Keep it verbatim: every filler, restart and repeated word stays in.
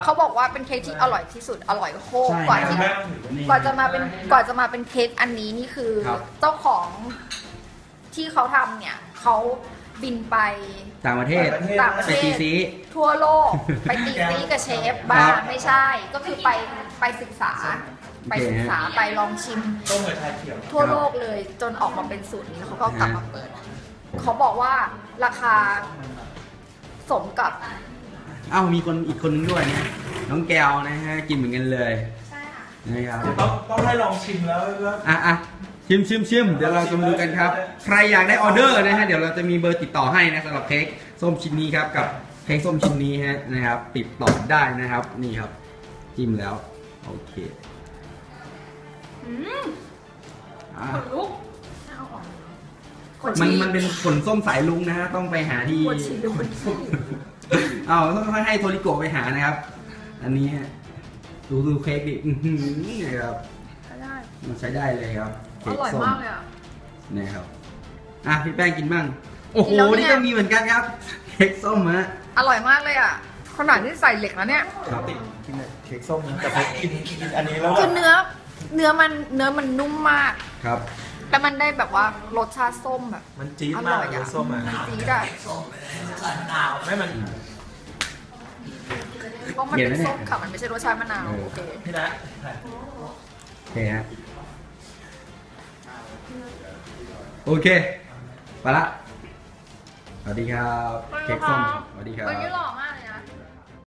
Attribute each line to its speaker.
Speaker 1: เขาบอกว่าเป็นเค้กที่อร่อยที่สุดอร่อยโคตรกว่าที่กว่าจะมาเป็นกว่าจะมาเป็นเค้กอันนี้นี่คือเจ้าของที่เขาทำเนี่ยเขาบินไป
Speaker 2: ต่างประเทศ
Speaker 1: ต่างประเท
Speaker 2: ไปตี
Speaker 1: ศ
Speaker 2: ซี
Speaker 1: ทั่วโลกไปตีซีกับเชฟบ้างไม่ใช่ก็คือไปไปศึกษาไปศึกษาไปลองชิมทั่วโลกเลยจนออกมาเป็นสูตรนี้แล้วเขาก็กลับมาเปิดเขาบอกว่าราคาสมกับ
Speaker 2: เอ้ามีคนอีกคนนึงด้วยนะน้องแก้วนะฮะกินเหมือนกันเลย
Speaker 1: ใช่ค่ะ
Speaker 2: นะครับ
Speaker 3: ต้องต้องให้ลองชิมแล้วก็
Speaker 2: อ่ะอ่ะชิมชิมชิมเดี๋ยวเราจะมาดูกันครับใครอยากได้ออเดอร์นะฮะเดี๋ยวเราจะมีเบอร์ติดต่อให้นะสำหรับเค้กส้มชิ้นนี้ครับกับเค้กส้มชิ้นนี้ฮะนะครับติดต่อได้นะครับนี่ครับจิ้มแล้วโอเค
Speaker 1: อืม
Speaker 2: อ่ะ
Speaker 1: ขนลุกเอาออก
Speaker 2: มันมันเป็นผลส้มสายลุงนะฮะต้องไปหาที่
Speaker 1: ปวดฉี่หรือปวดขี้
Speaker 2: เอาต้องให้โทริโกะไปหานะครับอันนี้ฮะดูดูเค้กดิอื้อหือนะครับ
Speaker 1: ได้
Speaker 2: มันใช้ได้เลยครับ
Speaker 1: อ
Speaker 2: เค้ก
Speaker 1: ร่อย
Speaker 2: ส้ม
Speaker 1: มากเลยอ่ะ
Speaker 2: นะครับอ่ะพี่แป้งกินบ้างโอ้โห
Speaker 1: กินแล้วเนี่ย
Speaker 2: นี่ก็มีเหมือนกันครับเค้กส้มฮะ
Speaker 1: อร่อยมากเลยอ่ะขนาดที่ใส่เหล็กแล้วเนี่ย
Speaker 2: ครับ
Speaker 3: ติดกินเค้กส้มแต่พอกินกินอันนี้แล้ว
Speaker 1: คือเนื้อเนื้อมันเนื้อมันนุ่มมาก
Speaker 2: ครับ
Speaker 1: แต่มันได้แบบว่ารสชาติส้มแบบ
Speaker 3: มันจี๊ด
Speaker 1: อ
Speaker 3: มา
Speaker 1: ร่
Speaker 3: ก
Speaker 1: อย
Speaker 3: เล
Speaker 1: อ่ะ
Speaker 3: ยส้มอ่ะ
Speaker 1: จี๊ดอ่ะ
Speaker 3: ไม่มัน
Speaker 1: เพราะมันเป็นส้มค่ะมันไม่ใช่รสชาติมะนาวโอเค
Speaker 3: พี่นะ
Speaker 2: โอเคฮะโอเคไปละสวัสดีครับเค้กส้มสวัสดีครับ
Speaker 1: วันนี้หล่อมาก